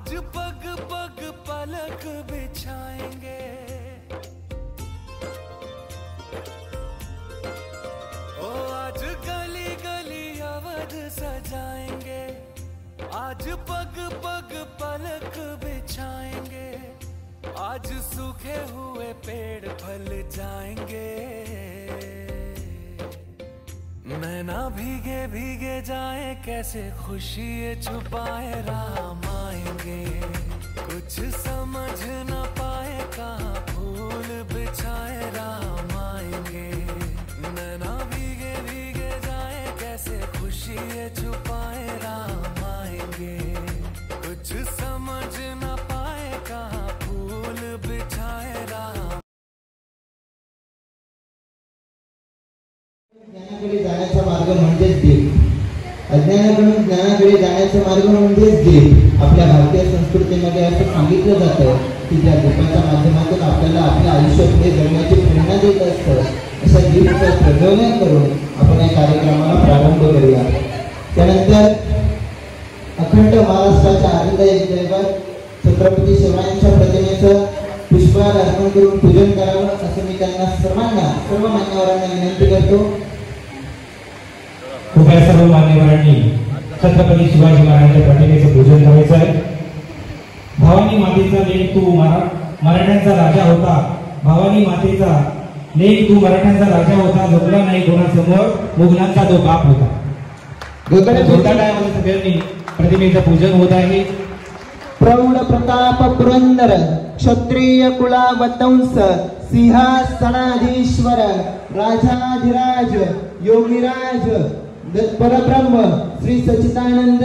आज पग पग पलक बिछाएंगे, ओ आज गली गली अवध सजाएंगे, आज पग पग पलक बिछाएंगे, आज सूखे हुए पेड़ फल जाएंगे, नैना भीगे भीगे जाए कैसे खुशी छुपाए राम आएंगे, कुछ समझ न पाए कहाँ फूल बिछाए राम आएंगे, नैना भीगे भीगे जाए कैसे खुशी छुपाए राम आएंगे, कुछ समझ न पाए कहाँ फूल बिछाए राम। ज्ञानाकडे जाण्याचा मार्ग म्हणजेच दीप, अज्ञानाकडून ज्ञानाकडे जाण्याचा मार्ग म्हणजेच दीप। आपल्या भारतीय संस्कृतीमध्ये असं सांगितलं जातं की ज्या दीपाच्या माध्यमातून आपल्याला आपलं आयुष्य पुढे जगण्याची प्रेरणा देत असतं, अशा दीपाचं प्रज्वलन करून आपण या कार्यक्रमाला प्रारंभ करूया। त्यानंतर अखंड महाराष्ट्राच्या आनंददायक दैवत छत्रपती शिवरायांच्या प्रतिमेचं पुष्पहार अर्पण करून पूजन करावं असं मी त्यांना सर्व मान्यवरांना विनंती करतो। कृपया सर्व मान्यवरांनी छत्रपती शिवाजी महाराजांच्या प्रतिमेचं पूजन करायचं आहे। भवानी मातेचा लेख तू मराठ्यांचा राजा होता, भवानी मातेचा लेख तू मराठ्यांचा राजा होता, झोपला नाही कोणासमोर मुघलांचा तो बाप होता। जोरदार टाळ्या सगळ्यांनी प्रतिमेचं पूजन होत आहे। प्रौढ प्रताप पुरंदर क्षत्रिय कुलावतंस सिंहासनाधीश्वर राजाधिराज योगीराज परब्रह्म श्री सच्चिदानंद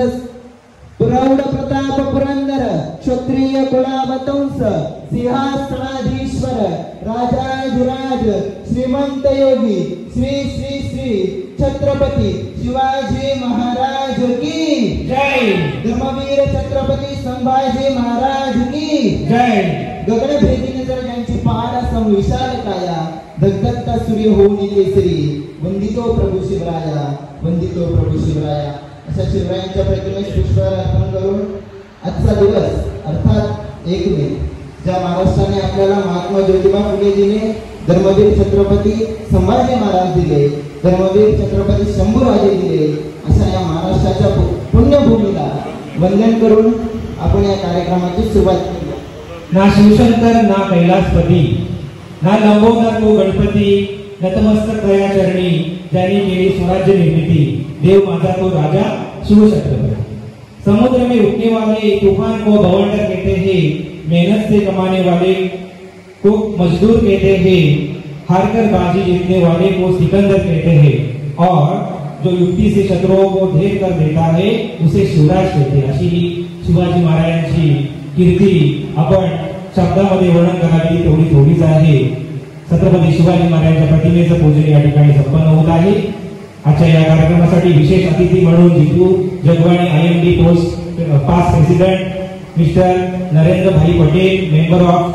प्रौढ प्रताप पुरंदर क्षत्रिय कुलावतंस सिंहासनाधीश्वर राजाधिराज श्रीमंत योगी श्री श्री श्री छत्रपती शिवाजी महाराज की जय। धर्मवीर छत्रपती संभाजी महाराज की जय। गगनभेदी नजर ज्यांची पहाड सम विशाल काया, धगधगता सूर्य होऊन केसरी, वंदितो प्रभू शिवराया, वंदितो प्रभू शिवराया, अशा शिवरायांच्या प्रतिमेस पुष्पहार अर्पण करून आजचा दिवस अर्थात 1 मे ज्या महाराष्ट्राने आपल्याला महात्मा ज्योतिबा फुले दिले, धर्मवीर छत्रपती संभाजी महाराज दिले, धर्मवीर छत्रपती शंभूराजे दिले, अशा या महाराष्ट्राच्या पुण्यभूमीला वंदन करून आपण या कार्यक्रमाची सुरुवात केली। ना शिवशंकर ना कैलासपती ना लंबोदर तो गणपती, नतमस्तक दया चरणी ज्यांनी केली स्वराज्य निर्मिती, देव माझा तो राजा शिवछत्रपती। समुद्र में उठने वाले तूफान को बवंडर कहते हैं, मेहनत से कमाने वाले को मजदूर कहते हैं, हारकर बाजी जीतने वाले को सिकंदर कहते हैं, और जो युक्ति से शत्रुओं को ढेर कर देता है उसे शिवराज कहते हैं। अशी शिवाजी महाराजांची कीर्ती आपण शब्दामध्ये वर्णन करावी तेवढी थोडीच आहे। छत्रपती शिवाजी महाराजांच्या प्रतिमेचं पूजन या ठिकाणी संपन्न होत आहे। आजच्या या कार्यक्रमासाठी विशेष अतिथी म्हणून Jitu Jagwani IMD post past president mister Narendra bhai Patel, member of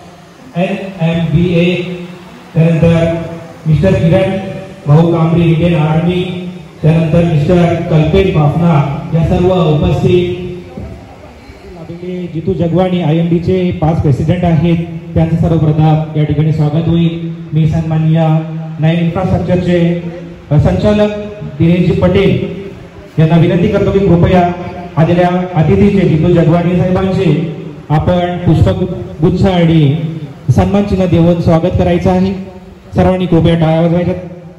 NMBA, त्यानंतर mister Kiran Bhau Kambari Indian army, त्यानंतर मिस्टर कल्पेश बाफना, या सर्व उपस्थित जितू जगवाणी IMD चे पास्ट प्रेसिडेंट आहेत, त्यांचं सर्वप्रथम या ठिकाणी स्वागत होईल। मी सन्माननीय नाईन इन्फ्रास्ट्रक्चरचे संचालक दिनेशजी पटेल यांना विनंती करतो की कृपया आलेल्या अतिथीचे जितू जगवाणी साहेबांचे आपण पुष्पगुच्छ आणि सन्मान चिन्ह देऊन स्वागत करायचं आहे। सर्वांनी कृपया टाळ्या वाजवायच्या।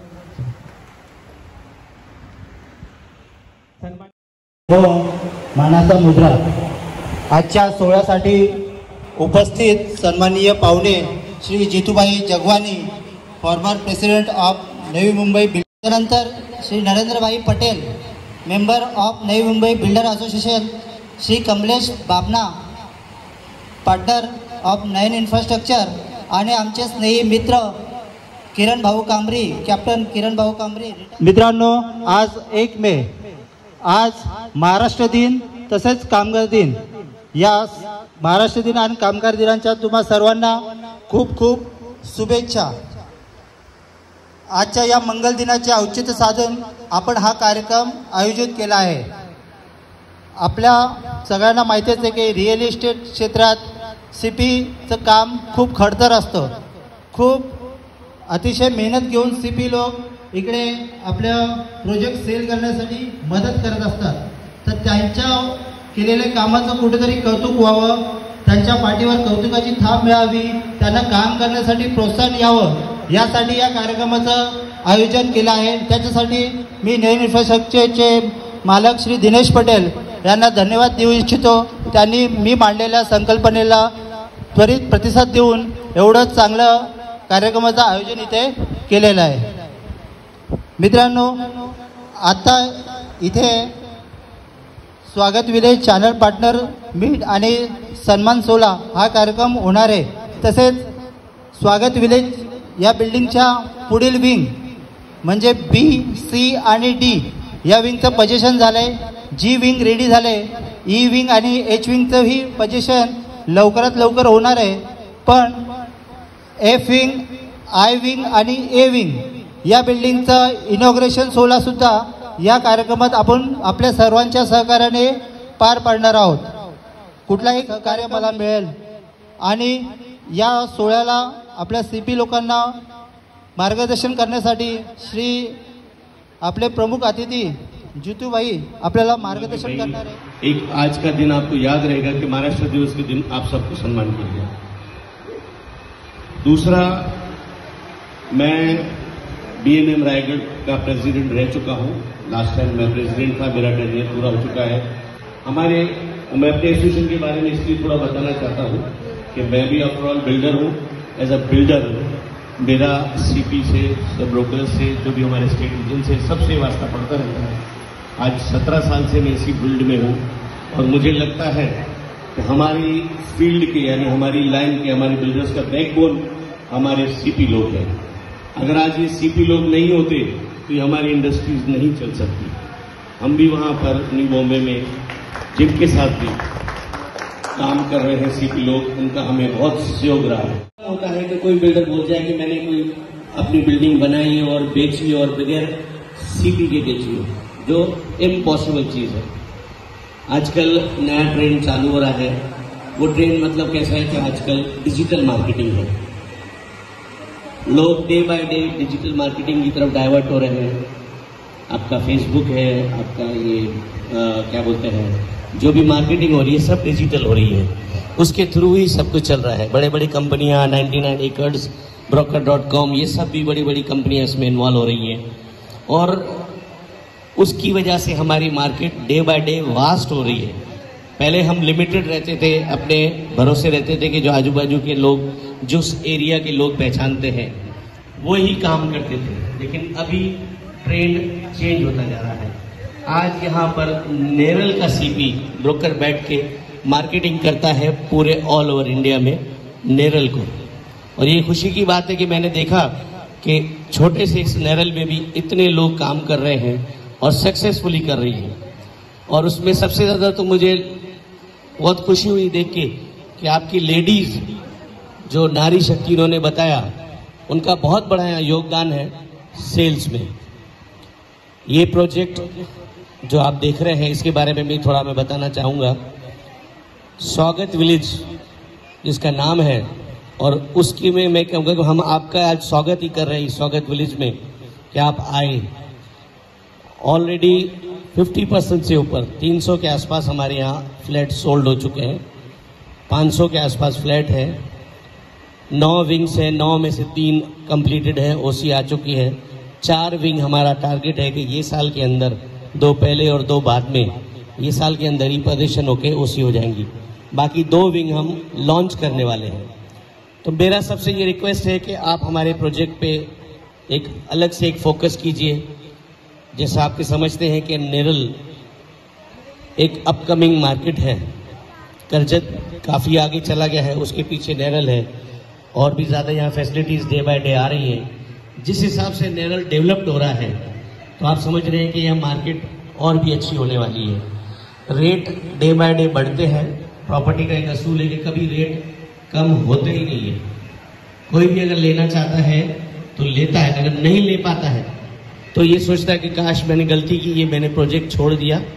मानाचा मुद्रा आजच्या सोहळ्यासाठी उपस्थित सन्माननीय पाहुणे Shri Jitubhai Jagwani, former president of Navi Mumbai, त्यानंतर Shri Narendrabhai Patel, member of Navi Mumbai builder association, Shri Kamlesh Babna, partner of nine infrastructure, आणि आमचे स्नेही मित्र किरण भाऊ कांबरी, कॅप्टन किरण भाऊ कांबरी। मित्रांनो, आज 1 मे, आज महाराष्ट्र दिन तसेच कामगार दिन। या महाराष्ट्र दिन आणि कामगार दिनाच्या तुम्हा सर्वांना खूप खूप शुभेच्छा। आजच्या या मंगल दिनाचे औचित्य साधून आपण हा कार्यक्रम आयोजित केला आहे। आपल्या सगळ्यांना माहितीच आहे की रिअल इस्टेट क्षेत्रात CPचं काम खूप खडतर असतं. खूप अतिशय मेहनत घेऊन CP लोक इकडे आपल्या प्रोजेक्ट सेल करण्यासाठी मदत करत असतात. तर त्यांच्या केलेल्या कामाचं कुठेतरी कौतुक व्हावं, त्यांच्या पाठीवर कौतुकाची थाप मिळावी, त्यांना काम करण्यासाठी प्रोत्साहन यावं, यासाठी या कार्यक्रमाचं आयोजन केलं आहे. त्याच्यासाठी मी नवीन इन्फ्रास्ट्रक्चरचे मालक श्री दिनेश पटेल यांना धन्यवाद देऊ इच्छितो. त्यांनी मी मांडलेल्या संकल्पनेला त्वरित प्रतिसाद देऊन एवढं चांगलं कार्यक्रमाचं आयोजन इथे केलेलं आहे. मित्रांनो, आता इथे स्वागत विलेज चॅनल पार्टनर मीट आणि सन्मान सोहळा हा कार्यक्रम होणार आहे. तसेच स्वागत विलेज या बिल्डिंगच्या पुढील विंग म्हणजे B, C आणि D या विंगचं पोझिशन झालं आहे. G विंग रेडी झालं आहे. E विंग आणि H विंगचंही पोझिशन लवकरात लवकर होणार आहे. पण F विंग, I विंग आणि A विंग या बिल्डिंगचं इनॉग्रेशन सोहळासुद्धा या कार्यक्रमात आपण आपल्या सर्वांच्या सहकार्याने पार पाडणार आहोत. कुठलाही सहकार्य मला मिळेल. आणि या सोहळ्याला आपल्या CP लोकांना मार्गदर्शन करण्यासाठी श्री आपले प्रमुख अतिथी जितूभाई आपल्याला मार्गदर्शन करणार आहे. एक आज का दिन आपको याद रहेगा कि महाराष्ट्र दिवस के दिन आप सबको सम्मान किया गया. दूसरा, मैं BNM रायगढ़ का प्रेसिडेंट रह चुका हूं. लास्ट टाइम मैं प्रेसिडेंट था, मेरा टेन्योर पूरा हो चुका है. मैं अपने एसोसिएशन के बारे में इसलिए थोड़ा बताना चाहता हूं कि मैं भी आफ्टर ऑल बिल्डर हूं. एज अ बिल्डर मेरा CP से, सब ब्रोकर से, जो भी हमारे स्टेट एजेंट से, सबसे वास्ता पड़ता रहता है. आज 17 साल से मैं इसी फील्ड में हूं और मुझे लगता है कि हमारी फील्ड के यानी हमारी लाइन के, हमारे बिल्डर्स का बैकबोन हमारे CP लोग हैं. अगर आज ये CP लोग नहीं होते तो हमारी इंडस्ट्रीज नहीं चल सकती. हम भी वहां पर न्यू बॉम्बे में जिनके साथ भी काम कर रहे हैं CP लोग, उनका हमें बहुत सहयोग रहा है. होता है कि कोई बिल्डर बोल जाए कि मैंने कोई अपनी बिल्डिंग बनाई और बेची और बगैर CP के बेची हो, जो इम्पॉसिबल चीज है. आजकल नया ट्रेंड चालू हो रहा है. वो ट्रेंड मतलब कैसा है कि आजकल डिजिटल मार्केटिंग है. लोग day by day digital marketing की तरफ डाइवर्ट हो रहे हैं. आपका फेसबुक है, आपका ये क्या बोलते हैं, जो भी मार्केटिंग हो रही है सब डिजिटल हो रही है. उसके थ्रू ही सब कुछ चल रहा है. बड़े बड़ी कंपनियां 99 एकर्स, broker.com, ये सब भी बड़ी बड़ी कंपनियां इसमें इन्वॉल्व हो रही हैं. और उसकी वजह से हमारी market day by day waste हो रही है. पहले हम लिमिटेड रहते थे, अपने भरोसे रहते थे कि जो आजू बाजू के लोग, जो उस एरिया के लोग पहचानते हैं वो ही काम करते थे. लेकिन अभी ट्रेंड चेंज होता जा रहा है. आज यहाँ पर नेरल का CP ब्रोकर बैठ के मार्केटिंग करता है पूरे ऑल ओवर इंडिया में नेरल को. और ये खुशी की बात है कि मैंने देखा कि छोटे से इस नेरल में भी इतने लोग काम कर रहे हैं और सक्सेसफुली कर रही हैं. और उसमें सबसे ज़्यादा तो मुझे बहुत खुशी हुई देख के कि आपकी लेडीज़, जो नारी शक्ति इन्होंने बताया, उनका बहुत बड़ा योगदान है सेल्स में. ये प्रोजेक्ट जो आप देख रहे हैं इसके बारे में भी थोड़ा मैं बताना चाहूँगा. स्वागत विलेज जिसका नाम है, और उसकी में मैं कहूँगा कि हम आपका आज स्वागत ही कर रहे हैं स्वागत विलेज में कि आप आए. ऑलरेडी 50% से ऊपर 300 के आसपास हमारे यहाँ फ्लैट सोल्ड हो चुके हैं. 500 के आसपास फ्लैट है. 9 विंग्स हैं, 9 में से 3 कंप्लीटेड है, OC आ चुकी है. 4 विंग हमारा टारगेट है कि ये साल के अंदर, 2 पहले और 2 बाद में, ये साल के अंदर ही पोजीशन होके OC हो जाएंगी. बाकी 2 विंग हम लॉन्च करने वाले हैं. तो मेरा सबसे ये रिक्वेस्ट है कि आप हमारे प्रोजेक्ट पे एक अलग से एक फोकस कीजिए. जैसा आपके समझते हैं कि नेरल एक अपकमिंग मार्केट है. करजत काफ़ी आगे चला गया है, उसके पीछे नेरल है. और भी ज़्यादा यहाँ फैसिलिटीज़ डे बाय डे आ रही हैं. जिस हिसाब से नेरल डेवलप्ड हो रहा है तो आप समझ रहे हैं कि यह मार्केट और भी अच्छी होने वाली है. रेट डे बाय डे बढ़ते हैं. प्रॉपर्टी का एक असूल है कि कभी रेट कम होते ही नहीं है. कोई भी अगर लेना चाहता है तो लेता है, अगर नहीं ले पाता है तो ये सोचता है कि काश मैंने गलती की, ये मैंने प्रोजेक्ट छोड़ दिया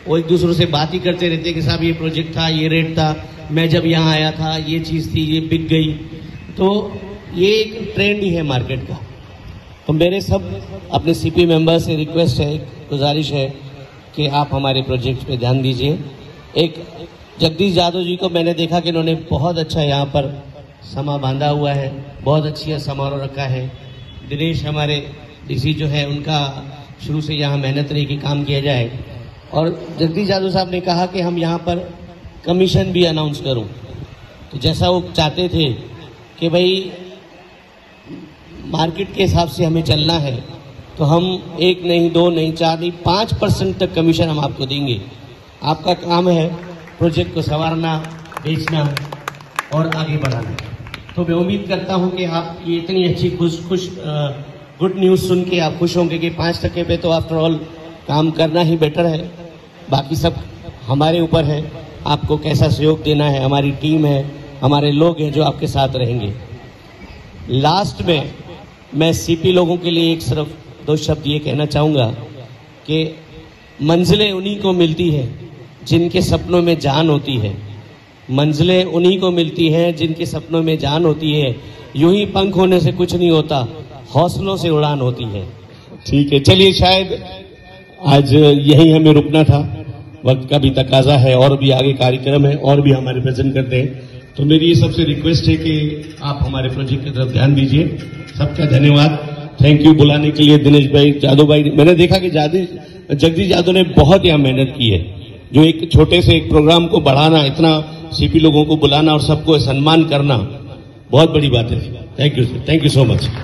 वो एक दूसरों से बात ही करते रहते हैं कि साहब ये प्रोजेक्ट था, ये रेट था, मैं जब यहाँ आया था ये चीज़ थी, ये बिक गई। तो ये एक ट्रेंड ही है मार्केट का। तो मेरे सब अपने सीपी मेंबर से रिक्वेस्ट है, गुजारिश है कि आप हमारे प्रोजेक्ट पे ध्यान दीजिए। एक जगदीश यादव जी को मैंने देखा कि इन्होंने बहुत अच्छा यहाँ पर समा बांधा हुआ है, बहुत अच्छी समारोह रखा है। दिनेश हमारे डीसी जो है उनका शुरू से यहाँ मेहनत रही कि काम किया जाए। और जगदीश यादव साहब ने कहा कि हम यहाँ पर कमीशन भी अनाउंस करूँ, तो जैसा वो चाहते थे कि भाई मार्केट के हिसाब से हमें चलना है, तो हम 1 नहीं 2 नहीं 4 नहीं 5% तक कमीशन हम आपको देंगे। आपका काम है प्रोजेक्ट को संवारना, बेचना और आगे बढ़ाना। तो मैं उम्मीद करता हूं कि आप ये इतनी अच्छी गुड न्यूज़ सुन के आप खुश होंगे कि 5% पे तो आफ्टर ऑल काम करना ही बेटर है। बाकी सब हमारे ऊपर है, आपको कैसा सहयोग देना है। हमारी टीम है, हमारे लोग हैं जो आपके साथ रहेंगे। लास्ट में मैं सीपी लोगों के लिए एक सिर्फ 2 शब्द ये कहना चाहूँगा कि मंजिलें उन्हीं को मिलती है जिनके सपनों में जान होती है। मंजिलें उन्हीं को मिलती हैं जिनके सपनों में जान होती है। यूं ही पंख होने से कुछ नहीं होता, हौसलों से उड़ान होती है। ठीक है, चलिए शायद आज यही हमें रुकना था, वक्त का भी तकाजा है और भी आगे कार्यक्रम है और भी हमारे प्रेजेंट करते हैं। तो मेरी ये सबसे रिक्वेस्ट है कि आप हमारे प्रोजेक्ट की तरफ ध्यान दीजिए। सबका धन्यवाद, थैंक यू बुलाने के लिए दिनेश भाई, जादव भाई। मैंने देखा कि जगदीश यादव ने बहुत यहाँ मेहनत की है, जो एक छोटे से एक प्रोग्राम को बढ़ाना, इतना सीपी लोगों को बुलाना और सबको सम्मान करना बहुत बड़ी बात है। Thank you sir, thank you so much.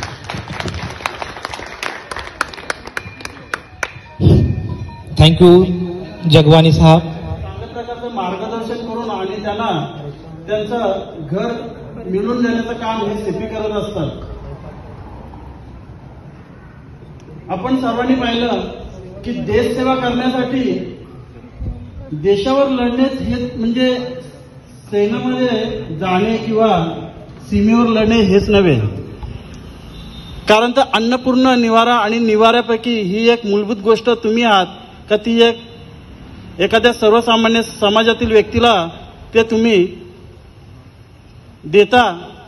Thank you Jagwani साहेब. चांगल्या प्रकारचं मार्गदर्शन करून आणि त्यांना त्यांचं घर मिळवून देण्याचं काम हे सीपी करत असतात. आपण सर्वांनी पाहिलं की देशसेवा करण्यासाठी देशावर लढणेच हे म्हणजे सैन्यामध्ये जाणे किंवा सीमेवर लढणे हेच नव्हे, कारण तर अन्नपूर्ण निवारा आणि निवाऱ्यापैकी ही एक मूलभूत गोष्ट तुम्ही आहात का ती एक एखाद्या सर्वसामान्य समाजातील व्यक्तीला ते तुम्ही देता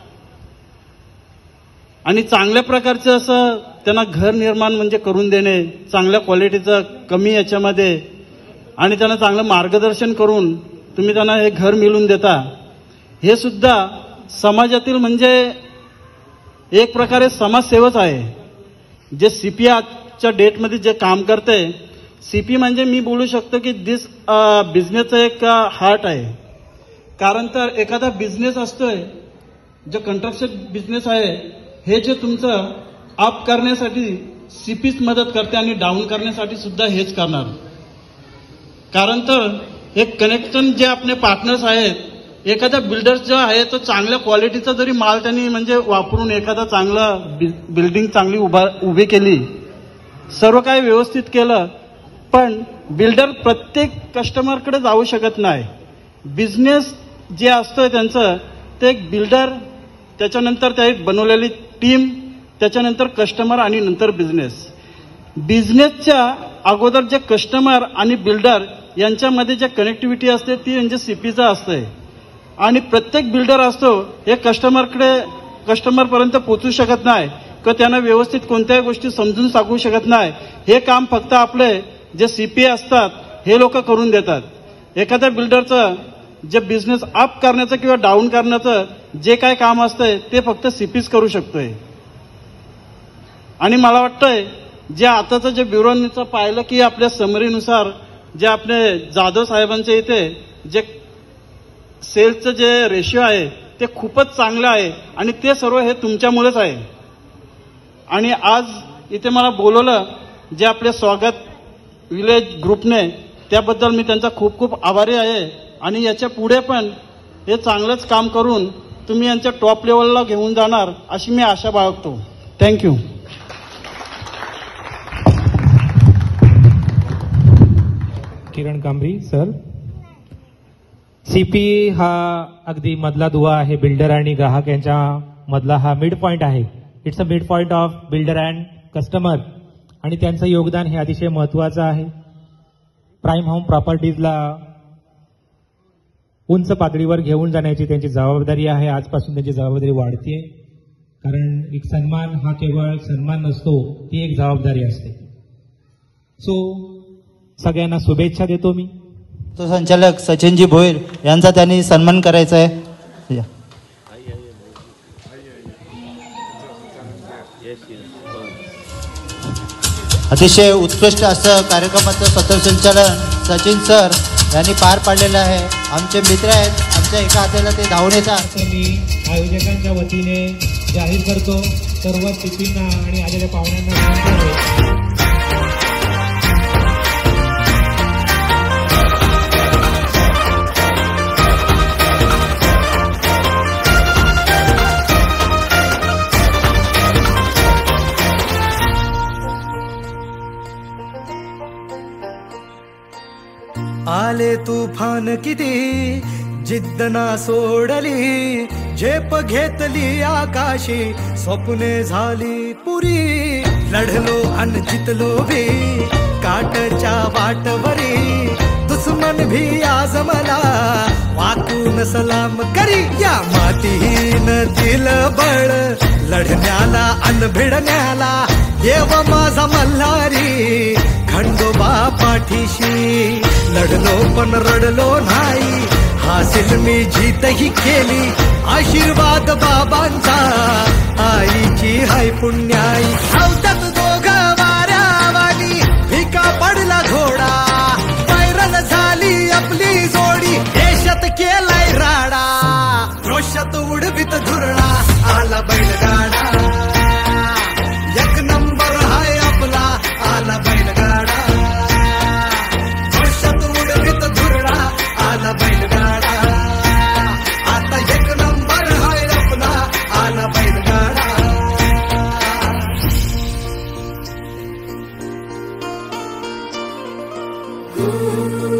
आणि चांगल्या प्रकारचं असं त्यांना घर निर्माण म्हणजे करून देणे, चांगल्या क्वालिटीचं कमी याच्यामध्ये आणि त्यांना चांगलं मार्गदर्शन करून तुम्ही त्यांना हे घर मिळवून देता. हे सुद्धा समाजातील म्हणजे एक प्रकारे समाजसेवाच आहे. जे सीपी आजच्या डेटमध्ये जे काम करते, सीपी म्हणजे मी बोलू शकतो की दिस बिझनेसचं एक हार्ट आहे. कारण तर एखादा बिझनेस असतोय, जो कंस्ट्रक्शन बिझनेस आहे, हे जे तुमचं अप करण्यासाठी सीपीच मदत करते आणि डाऊन करण्यासाठी सुद्धा हेच करणार. कारण तर एक कनेक्शन जे आपले पार्टनर्स आहेत, एखादा बिल्डर जो आहे तो चांगल्या क्वालिटीचा जरी माल त्यांनी म्हणजे वापरून एखादा चांगला बिल्डिंग चांगली उभी केली, सर्व काही व्यवस्थित केलं, पण बिल्डर प्रत्येक कस्टमरकडे जाऊ शकत नाही. बिझनेस जे असतोय त्यांचं ते एक बिल्डर, त्याच्यानंतर त्या बनवलेली टीम, त्याच्यानंतर कस्टमर आणि नंतर बिझनेस. बिझनेसच्या अगोदर जे कस्टमर आणि बिल्डर यांच्यामध्ये जे कनेक्टिव्हिटी असते ती म्हणजे सीपीचा असते. आणि प्रत्येक बिल्डर असतो हे कस्टमरपर्यंत पोहोचू शकत नाही किंवा त्यांना व्यवस्थित कोणत्याही गोष्टी समजून सांगू शकत नाही. हे काम फक्त आपले जे सीपी असतात हे लोक करून देतात. एखाद्या बिल्डरचं जे बिझनेस अप करण्याचं किंवा डाऊन करण्याचं जे काय काम असतंय ते फक्त सीपीच करू शकतोय. आणि मला वाटतंय जे आताचं जे ब्युरोचं पाहिलं की आपल्या समरीनुसार जे आपले जाधव साहेबांच्या इथे जे सेल्सचं जे रेशिओ आहे ते खूपच चांगलं आहे आणि ते सर्व हे तुमच्यामुळेच आहे. आणि आज इथे मला बोलवलं जे आपले स्वागत विलेज ग्रुपने, त्याबद्दल मी त्यांचा खूप खूप आभारी आहे. आणि याच्या पुढे पण हे चांगलंच काम करून तुम्ही यांच्या टॉप लेवलला घेऊन जाणार अशी मी आशा बाळगतो. Thank you. Kiran Kambari sir. CP हा अगदी मधला दुवा आहे. बिल्डर आणि ग्राहक यांच्या मधला हा मिड पॉइंट आहे. It's a mid point of builder and customer आणि त्यांचं योगदान हे अतिशय महत्वाचं आहे. प्राईम होम प्रॉपर्टीजला उंच पातळीवर घेऊन जाण्याची त्यांची जबाबदारी आहे. आजपासून त्यांची जबाबदारी वाढते, कारण एक सन्मान हा केवळ सन्मान नसतो, ती एक जबाबदारी असते. सो सगळ्यांना शुभेच्छा देतो मी. तो संचालक सचिनजी भोईर यांचा त्यांनी सन्मान करायचा आहे. या. अतिशय उत्कृष्ट असं कार्यक्रमाचं पथसंचालन सचिन सर यांनी पार पाडलेलं आहे. आमचे मित्र आहेत, आमच्या एका हाताला ते धावून येतात. मी आयोजकांच्या वतीने जाहीर करतो. सर्व टिफिनना आणि आलेल्या पाहुण्यांना आले तुफान किती जिद्द ना सोडली, झेप घेतली आकाशी, स्वप्ने झाली पुरी. लढलो अन जितलो भी काटच्या वाटवरी, दुश्मन भी आज मला वाकून सलाम करी. या मातीहीन दिल बळ लढण्याला अन भिडण्याला, देव माझा मल्हारी खंडोबा पाठीशी. लढलो पण रडलो नाही, हासिल मी जीतही केली, आशीर्वाद बाबांचा आईची हाय पुण्याई. धावतात दोघं वाऱ्यावानी, फिका पडला घोडा, पैरन झाली आपली जोडी, देशात केलाय राडा, रोषात उडवीत धुरळा, आला बैलगाडा, एक नंबर हाय आपला, आला बैलगाडा, रोषात उडवीत धुरळा, आला बैलगाडा, आता एक नंबर हाय आपला, आला बैलगाडा. Ooh.